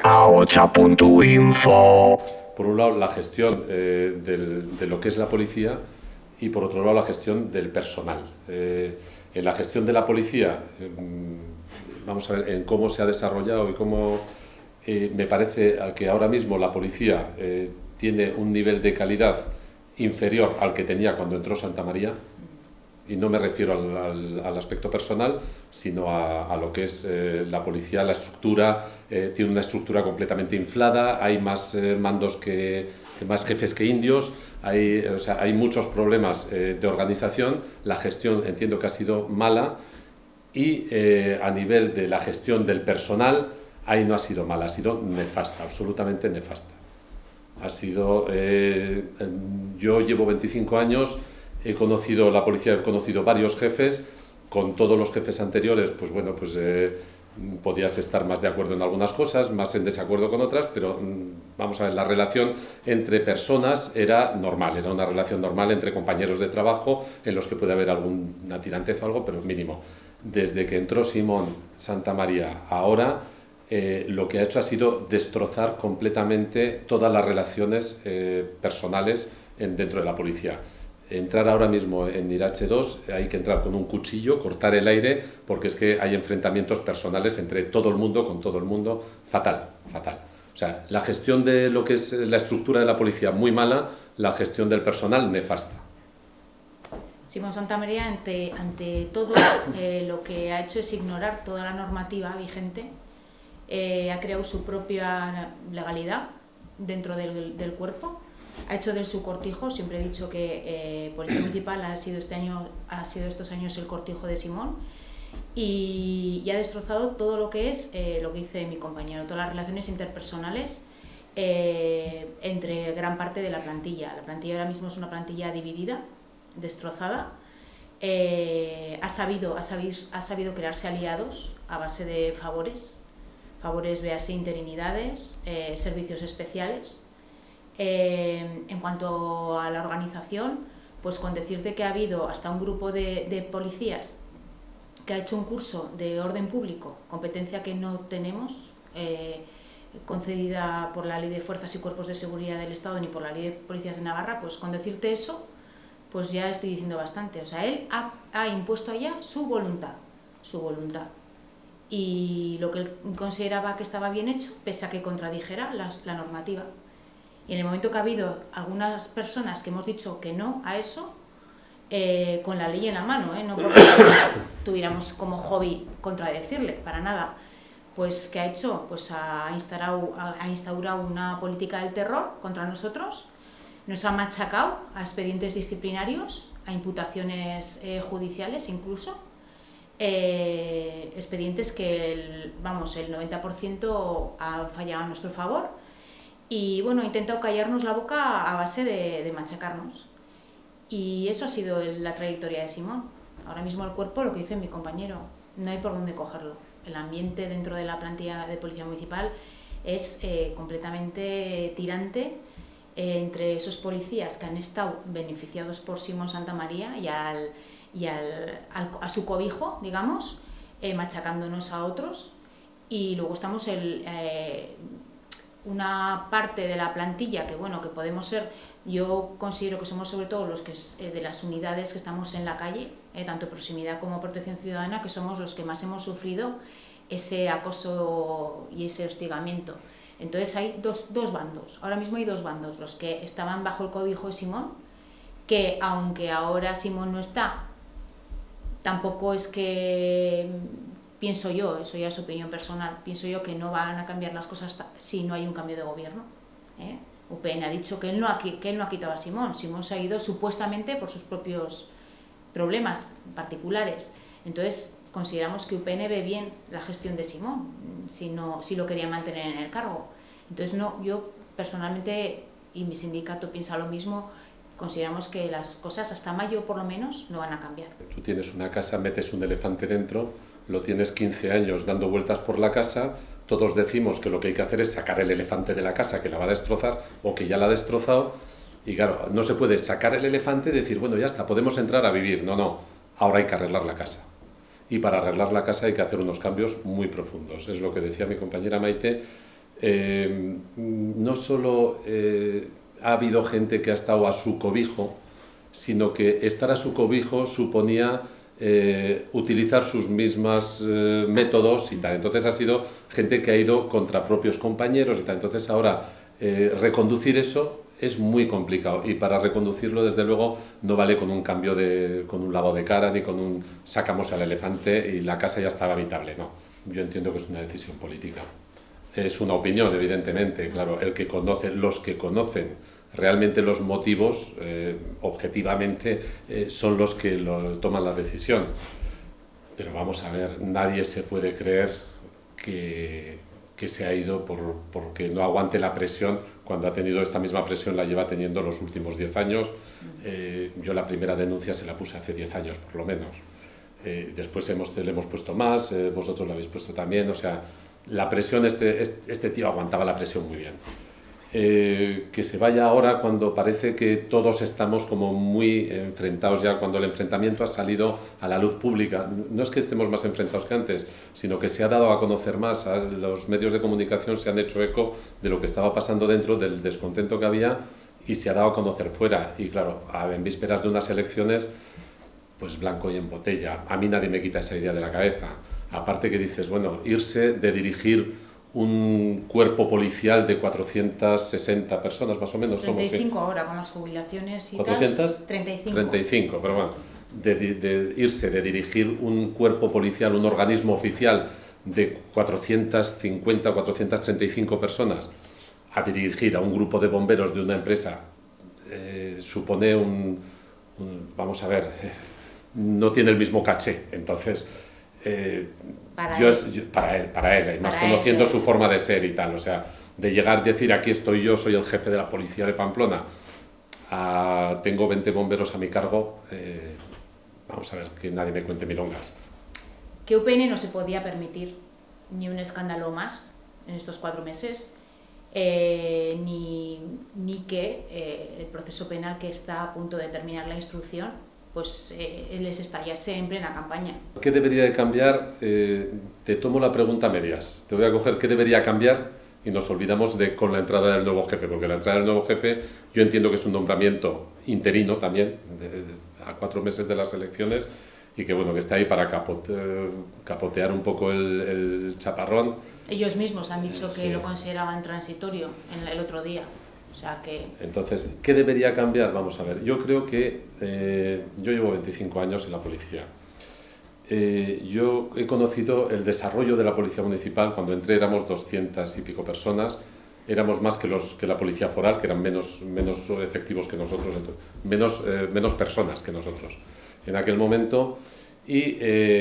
ahocha.info. Por un lado, la gestión de lo que es la policía y por otro lado, la gestión del personal. En la gestión de la policía, vamos a ver en cómo se ha desarrollado y cómo me parece que ahora mismo la policía tiene un nivel de calidad inferior al que tenía cuando entró Santa María. Y no me refiero al aspecto personal, sino a lo que es la policía, la estructura. Tiene una estructura completamente inflada, hay más mandos más jefes que indios, hay muchos problemas de organización. La gestión entiendo que ha sido mala y a nivel de la gestión del personal, ahí no ha sido mala, ha sido nefasta, absolutamente nefasta. Ha sido, yo llevo 25 años, he conocido la policía, he conocido varios jefes. Con todos los jefes anteriores, pues bueno, pues podías estar más de acuerdo en algunas cosas, más en desacuerdo con otras, pero vamos a ver, la relación entre personas era normal, era una relación normal entre compañeros de trabajo, en los que puede haber alguna tirantez o algo, pero mínimo. Desde que entró Simón Santamaría ahora, lo que ha hecho ha sido destrozar completamente todas las relaciones personales dentro de la policía. Entrar ahora mismo en Irache 2 hay que entrar con un cuchillo, cortar el aire, porque es que hay enfrentamientos personales entre todo el mundo, con todo el mundo, fatal, fatal. O sea, la gestión de lo que es la estructura de la policía muy mala, la gestión del personal nefasta. Simón Santamaría, ante todo, lo que ha hecho es ignorar toda la normativa vigente, ha creado su propia legalidad dentro del cuerpo. Ha hecho del su cortijo, siempre he dicho que Policía Municipal ha sido estos años el cortijo de Simón y ha destrozado todo lo que es, lo que dice mi compañero, todas las relaciones interpersonales entre gran parte de la plantilla. La plantilla ahora mismo es una plantilla dividida, destrozada. Ha sabido crearse aliados a base de favores, véase interinidades, servicios especiales. En cuanto a la organización, pues con decirte que ha habido hasta un grupo de policías que ha hecho un curso de orden público, competencia que no tenemos, concedida por la Ley de Fuerzas y Cuerpos de Seguridad del Estado ni por la Ley de Policías de Navarra, pues con decirte eso, pues ya estoy diciendo bastante. O sea, él ha impuesto allá su voluntad. Y lo que él consideraba que estaba bien hecho, pese a que contradijera la normativa. Y en el momento que ha habido algunas personas que hemos dicho que no a eso, con la ley en la mano, no porque tuviéramos como hobby contradecirle, para nada, pues ¿qué ha hecho? Pues ha instaurado una política del terror contra nosotros, nos ha machacado a expedientes disciplinarios, a imputaciones judiciales incluso, expedientes que el 90% ha fallado a nuestro favor. Y bueno, ha intentado callarnos la boca a base de machacarnos. Y eso ha sido la trayectoria de Simón. Ahora mismo el cuerpo, lo que dice mi compañero, no hay por dónde cogerlo. El ambiente dentro de la plantilla de Policía Municipal es completamente tirante entre esos policías que han estado beneficiados por Simón Santamaría y a su cobijo, digamos, machacándonos a otros. Y luego estamos una parte de la plantilla que bueno, que podemos ser, yo considero que somos sobre todo los que de las unidades que estamos en la calle, tanto proximidad como protección ciudadana, que somos los que más hemos sufrido ese acoso y ese hostigamiento. Entonces hay dos bandos, ahora mismo hay dos bandos, los que estaban bajo el cobijo de Simón, que aunque ahora Simón no está, tampoco es que... Pienso yo, eso ya es opinión personal, pienso yo que no van a cambiar las cosas si no hay un cambio de gobierno. UPN ha dicho que él no ha quitado a Simón. Simón se ha ido supuestamente por sus propios problemas particulares. Entonces consideramos que UPN ve bien la gestión de Simón, si lo quería mantener en el cargo. Entonces no, yo personalmente, y mi sindicato piensa lo mismo, consideramos que las cosas hasta mayo por lo menos no van a cambiar. Tú tienes una casa, metes un elefante dentro, lo tienes 15 años dando vueltas por la casa, todos decimos que lo que hay que hacer es sacar el elefante de la casa, que la va a destrozar o que ya la ha destrozado, y claro, no se puede sacar el elefante y decir, bueno, ya está, podemos entrar a vivir. No, ahora hay que arreglar la casa. Y para arreglar la casa hay que hacer unos cambios muy profundos. Es lo que decía mi compañera Maite, no solo ha habido gente que ha estado a su cobijo, sino que estar a su cobijo suponía utilizar sus mismos métodos y tal. Entonces ha sido gente que ha ido contra propios compañeros y tal. Entonces ahora reconducir eso es muy complicado, y para reconducirlo desde luego no vale con un cambio con un lavado de cara, ni con un sacamos al elefante y la casa ya estaba habitable. No, yo entiendo que es una decisión política. Es una opinión, evidentemente, claro, los que conocen realmente los motivos, objetivamente, son los que toman la decisión. Pero vamos a ver, nadie se puede creer que se ha ido porque no aguante la presión, cuando ha tenido esta misma presión, la lleva teniendo los últimos 10 años. Yo la primera denuncia se la puse hace 10 años, por lo menos. Después le hemos puesto más, vosotros lo habéis puesto también, o sea, la presión, este tío aguantaba la presión muy bien. Que se vaya ahora cuando parece que todos estamos como muy enfrentados ya, cuando el enfrentamiento ha salido a la luz pública. No es que estemos más enfrentados que antes, sino que se ha dado a conocer más, los medios de comunicación se han hecho eco de lo que estaba pasando dentro, del descontento que había, y se ha dado a conocer fuera. Y claro, en vísperas de unas elecciones, pues blanco y en botella. A mí nadie me quita esa idea de la cabeza. Aparte que dices, bueno, irse de dirigir un cuerpo policial de 460 personas más o menos. 35 somos, ahora con las jubilaciones y 400, tal. 35. 35, pero bueno, de irse de dirigir un cuerpo policial, un organismo oficial de 450 o 435 personas a dirigir a un grupo de bomberos de una empresa, supone vamos a ver, no tiene el mismo caché. Entonces, para él, y más conociendo su forma de ser y tal, o sea, de llegar y decir, aquí estoy yo, soy el jefe de la policía de Pamplona, tengo 20 bomberos a mi cargo, vamos a ver, que nadie me cuente milongas. Que UPN no se podía permitir ni un escándalo más en estos 4 meses, ni que el proceso penal que está a punto de terminar la instrucción, pues les estallase en plena campaña. ¿Qué debería de cambiar? Te tomo la pregunta a medias. Te voy a coger qué debería cambiar y nos olvidamos con la entrada del nuevo jefe, porque la entrada del nuevo jefe yo entiendo que es un nombramiento interino también, a 4 meses de las elecciones, y que bueno, que está ahí para capotear un poco el chaparrón. Ellos mismos han dicho que sí, lo consideraban transitorio el otro día. O sea que... Entonces, ¿qué debería cambiar? Vamos a ver, yo creo que yo llevo 25 años en la policía. Yo he conocido el desarrollo de la policía municipal. Cuando entré éramos 200 y pico personas, éramos más que la policía foral, que eran menos efectivos que nosotros, menos personas que nosotros en aquel momento. Y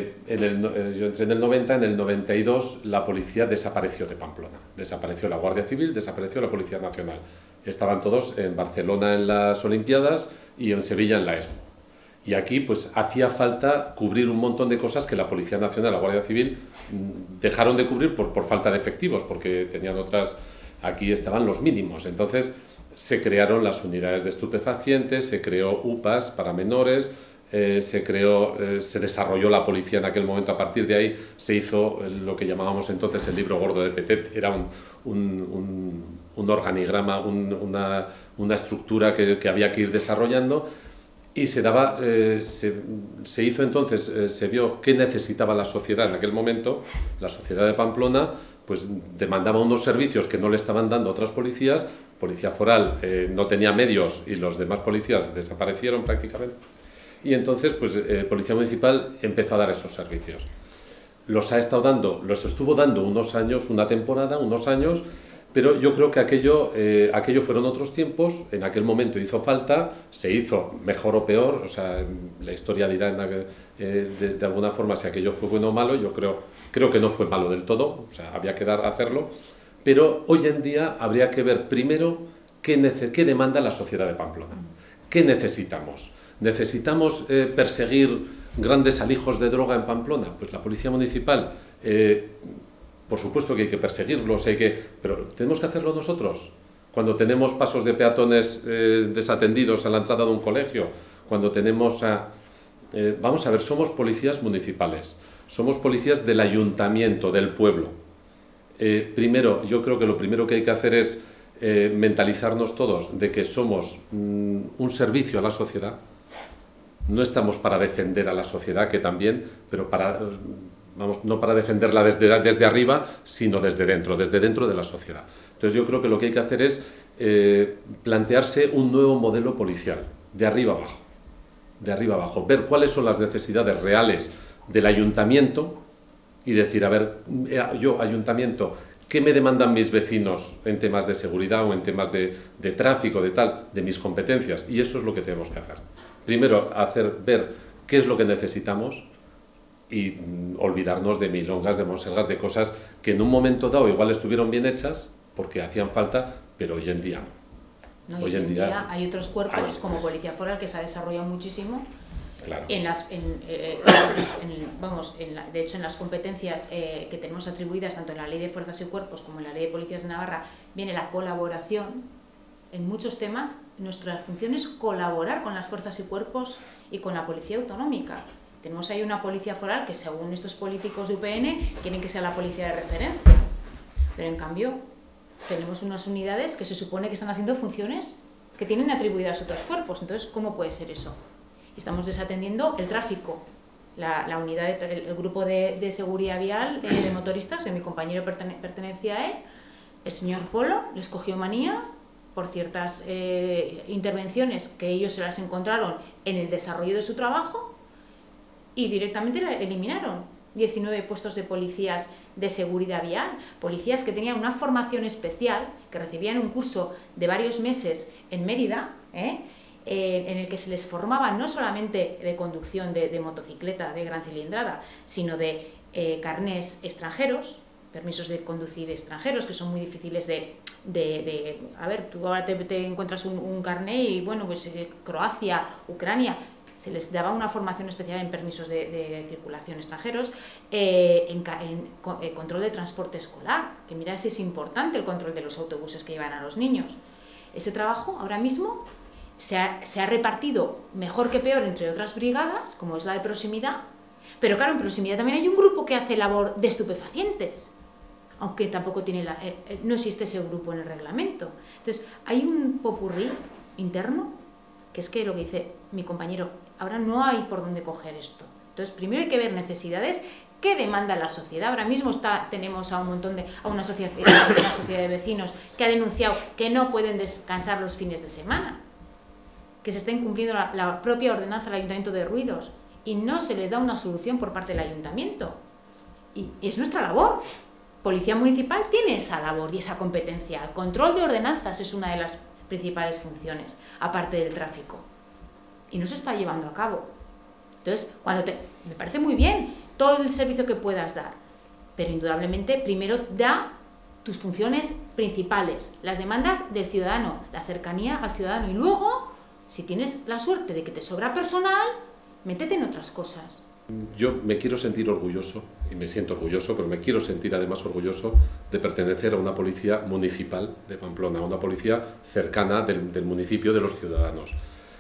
yo entré en el 90, en el 92 la policía desapareció de Pamplona, desapareció la Guardia Civil, desapareció la Policía Nacional. Estaban todos en Barcelona en las Olimpiadas y en Sevilla en la Expo. Y aquí pues hacía falta cubrir un montón de cosas que la Policía Nacional, la Guardia Civil, dejaron de cubrir por falta de efectivos, porque tenían otras, aquí estaban los mínimos. Entonces se crearon las unidades de estupefacientes, se creó UPAs para menores, se desarrolló la policía en aquel momento. A partir de ahí se hizo lo que llamábamos entonces el libro gordo de Petet. Era un organigrama, una estructura que había que ir desarrollando, y se hizo entonces, se vio qué necesitaba la sociedad en aquel momento. La sociedad de Pamplona pues demandaba unos servicios que no le estaban dando otras policías. Policía foral no tenía medios y los demás policías desaparecieron prácticamente. Y entonces, pues, Policía Municipal empezó a dar esos servicios. Los estuvo dando unos años, una temporada, unos años, pero yo creo que aquello fueron otros tiempos. En aquel momento hizo falta, se hizo mejor o peor, o sea, la historia dirá de alguna forma si aquello fue bueno o malo. Yo creo que no fue malo del todo, o sea, había que hacerlo, pero hoy en día habría que ver primero qué demanda la sociedad de Pamplona, qué necesitamos. ¿Necesitamos perseguir grandes alijos de droga en Pamplona? Pues la Policía Municipal, por supuesto que hay que perseguirlos, pero ¿tenemos que hacerlo nosotros? Cuando tenemos pasos de peatones desatendidos a la entrada de un colegio, cuando tenemos vamos a ver, somos policías municipales, somos policías del ayuntamiento, del pueblo. Primero, yo creo que lo primero que hay que hacer es mentalizarnos todos de que somos un servicio a la sociedad. No estamos para defender a la sociedad, que también, pero no para defenderla desde arriba, sino desde dentro de la sociedad. Entonces yo creo que lo que hay que hacer es plantearse un nuevo modelo policial, de arriba abajo, ver cuáles son las necesidades reales del ayuntamiento y decir, a ver, yo, ayuntamiento, ¿qué me demandan mis vecinos en temas de seguridad o en temas de tráfico, de mis competencias? Y eso es lo que tenemos que hacer. Primero, ver qué es lo que necesitamos y olvidarnos de milongas, de monsergas, de cosas que en un momento dado igual estuvieron bien hechas porque hacían falta, pero hoy en día no. Hoy en día hay otros cuerpos como Policía Foral que se ha desarrollado muchísimo. Claro. De hecho, en las competencias que tenemos atribuidas tanto en la Ley de Fuerzas y Cuerpos como en la Ley de Policías de Navarra viene la colaboración. En muchos temas nuestra función es colaborar con las fuerzas y cuerpos y con la Policía Autonómica. Tenemos ahí una Policía Foral que, según estos políticos de UPN, quieren que sea la policía de referencia, pero en cambio tenemos unas unidades que se supone que están haciendo funciones que tienen atribuidas otros cuerpos. Entonces, ¿cómo puede ser eso? Estamos desatendiendo el tráfico. La unidad, el grupo de seguridad vial de motoristas, que mi compañero pertenecía a él, el señor Polo les cogió manía por ciertas intervenciones que ellos se las encontraron en el desarrollo de su trabajo y directamente la eliminaron. 19 puestos de policías de seguridad vial, policías que tenían una formación especial, que recibían un curso de varios meses en Mérida, en el que se les formaba no solamente de conducción de motocicleta de gran cilindrada, sino de carnés extranjeros, permisos de conducir extranjeros, que son muy difíciles a ver, tú ahora te encuentras un carné y bueno, pues Croacia, Ucrania, se les daba una formación especial en permisos de circulación extranjeros, en control de transporte escolar, que mira si es importante el control de los autobuses que llevan a los niños. Ese trabajo ahora mismo se ha repartido mejor que peor entre otras brigadas, como es la de proximidad, pero claro, en proximidad también hay un grupo que hace labor de estupefacientes, aunque tampoco no existe ese grupo en el reglamento. Entonces, hay un popurrí interno, que es que lo que dice mi compañero, ahora no hay por dónde coger esto. Entonces, primero hay que ver necesidades, qué demanda la sociedad. Ahora mismo tenemos a una sociedad de vecinos que ha denunciado que no pueden descansar los fines de semana, que se está incumpliendo la propia ordenanza del Ayuntamiento de ruidos y no se les da una solución por parte del Ayuntamiento. Y es nuestra labor. Policía Municipal tiene esa labor y esa competencia. El control de ordenanzas es una de las principales funciones, aparte del tráfico. Y no se está llevando a cabo. Entonces, me parece muy bien todo el servicio que puedas dar, pero indudablemente primero da tus funciones principales, las demandas del ciudadano, la cercanía al ciudadano, y luego, si tienes la suerte de que te sobra personal, métete en otras cosas. Yo me quiero sentir orgulloso, y me siento orgulloso, pero me quiero sentir además orgulloso de pertenecer a una policía municipal de Pamplona, una policía cercana del municipio, de los ciudadanos.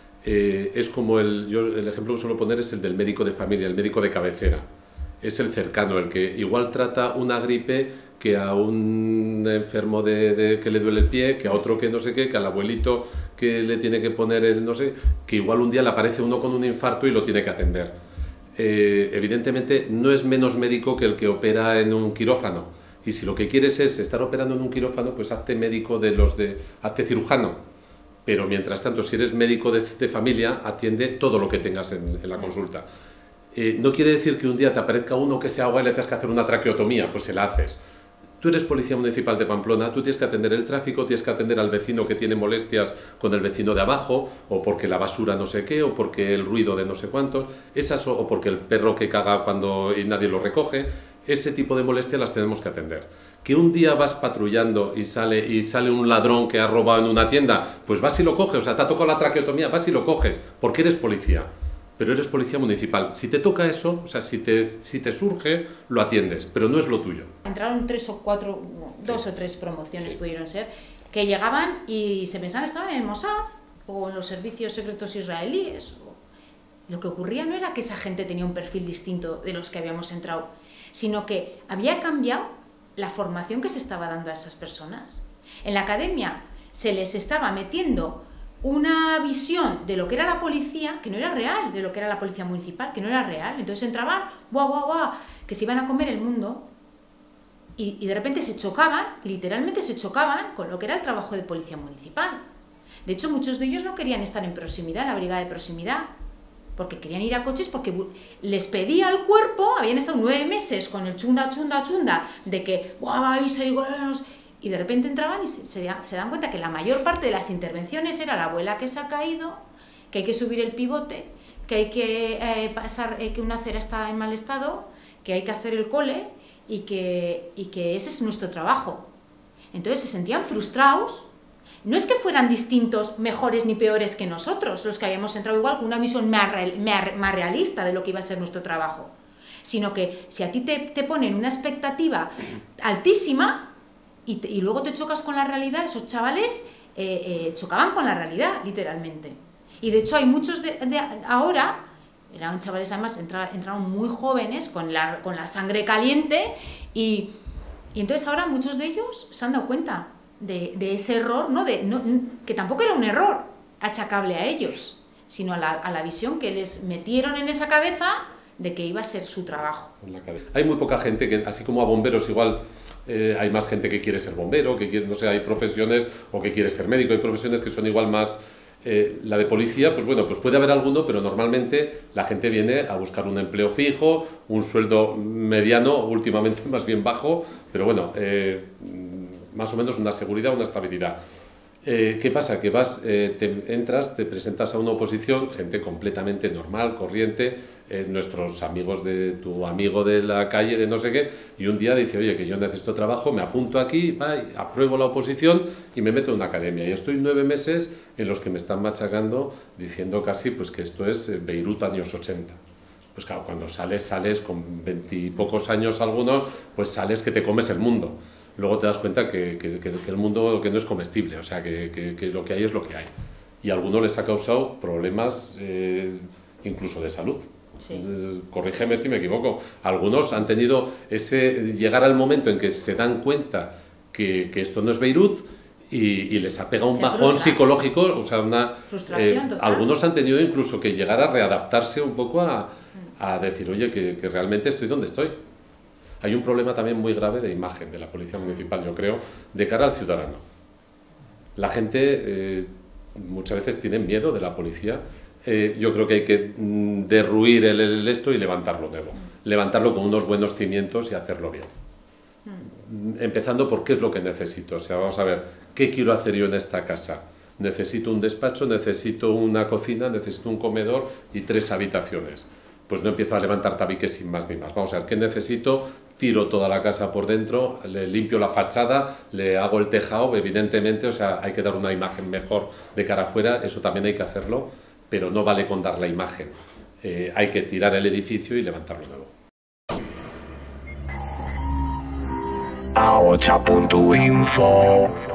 Es como el ejemplo que suelo poner es el del médico de familia, el médico de cabecera. Es el cercano, el que igual trata una gripe que a un enfermo que le duele el pie, que a otro que no sé qué, que al abuelito que le tiene que poner el no sé, que igual un día le aparece uno con un infarto y lo tiene que atender. Evidentemente no es menos médico que el que opera en un quirófano, y si lo que quieres es estar operando en un quirófano, pues hazte médico hazte cirujano, pero mientras tanto, si eres médico de familia, atiende todo lo que tengas en la consulta. No quiere decir que un día te aparezca uno que se ahoga y le tengas que hacer una traqueotomía, pues se la haces. Tú eres Policía Municipal de Pamplona, tú tienes que atender el tráfico, tienes que atender al vecino que tiene molestias con el vecino de abajo, o porque la basura no sé qué, o porque el ruido de no sé cuántos, o porque el perro que caga y nadie lo recoge. Ese tipo de molestias las tenemos que atender. Que un día vas patrullando y sale un ladrón que ha robado en una tienda, pues vas y lo coges, o sea, te ha tocado la traqueotomía, vas y lo coges, porque eres policía. Pero eres policía municipal. Si te toca eso, o sea, si te surge, lo atiendes, pero no es lo tuyo. Entraron 2 o 3 promociones, pudieron ser, que llegaban y se pensaban que estaban en el Mossad o en los servicios secretos israelíes. Lo que ocurría no era que esa gente tenía un perfil distinto de los que habíamos entrado, sino que había cambiado la formación que se estaba dando a esas personas. En la academia se les estaba metiendo una visión de lo que era la policía que no era real, de lo que era la policía municipal, que no era real. Entonces entraban, ¡buah, buah, buah!, que se iban a comer el mundo, y de repente se chocaban, literalmente se chocaban con lo que era el trabajo de policía municipal. De hecho, muchos de ellos no querían estar en proximidad, en la brigada de proximidad, porque querían ir a coches, porque les pedía el cuerpo, habían estado 9 meses con el chunda, chunda, chunda, de que, ¡buah, vais a ir! Y de repente entraban y se dan cuenta que la mayor parte de las intervenciones era la abuela que se ha caído, que hay que subir el pivote, que hay que pasar, que una acera está en mal estado, que hay que hacer el cole y que ese es nuestro trabajo. Entonces se sentían frustrados. No es que fueran distintos, mejores ni peores que nosotros, los que habíamos entrado igual con una visión más realista de lo que iba a ser nuestro trabajo, sino que si a ti te ponen una expectativa altísima, y luego te chocas con la realidad, esos chavales chocaban con la realidad, literalmente. Y de hecho hay muchos ahora, eran chavales además, entraron muy jóvenes, con la sangre caliente, y entonces ahora muchos de ellos se han dado cuenta de ese error, que tampoco era un error achacable a ellos, sino a la visión que les metieron en esa cabeza de que iba a ser su trabajo. Hay muy poca gente que, así como a bomberos igual, hay más gente que quiere ser bombero, que quiere, no sé, hay profesiones, o que quiere ser médico, hay profesiones que son igual más... la de policía, pues bueno, pues puede haber alguno, pero normalmente la gente viene a buscar un empleo fijo, un sueldo mediano, últimamente más bien bajo, pero bueno, más o menos una seguridad, una estabilidad. ¿Qué pasa? Que entras, te presentas a una oposición, gente completamente normal, corriente, nuestros amigos de tu amigo de la calle, de no sé qué, y un día dice, oye, que yo necesito trabajo, me apunto aquí, apruebo la oposición y me meto en una academia. Y estoy 9 meses en los que me están machacando, diciendo casi pues que esto es Beirut años 80. Pues claro, cuando sales con 20 y pocos años algunos, pues sales que te comes el mundo. Luego te das cuenta que el mundo que no es comestible, o sea, que lo que hay es lo que hay. Y a algunos les ha causado problemas incluso de salud. Sí. Corrígeme si me equivoco. Algunos han tenido llegar al momento en que se dan cuenta que esto no es Beirut y les ha pegado un bajón psicológico, o sea, frustración total. Algunos han tenido incluso que llegar a readaptarse un poco a decir, oye, que realmente estoy donde estoy. Hay un problema también muy grave de imagen de la Policía Municipal, yo creo, de cara al ciudadano. La gente muchas veces tiene miedo de la policía. Yo creo que hay que derruir esto y levantarlo nuevo. Levantarlo con unos buenos cimientos y hacerlo bien. Empezando por qué es lo que necesito. O sea, vamos a ver, ¿qué quiero hacer yo en esta casa? Necesito un despacho, necesito una cocina, necesito un comedor y 3 habitaciones. Pues no empiezo a levantar tabiques sin más ni más. Vamos a ver, ¿qué necesito? Tiro toda la casa por dentro, le limpio la fachada, le hago el tejado, evidentemente, o sea, hay que dar una imagen mejor de cara afuera, eso también hay que hacerlo, pero no vale con dar la imagen. Hay que tirar el edificio y levantarlo nuevo. Ahocha.info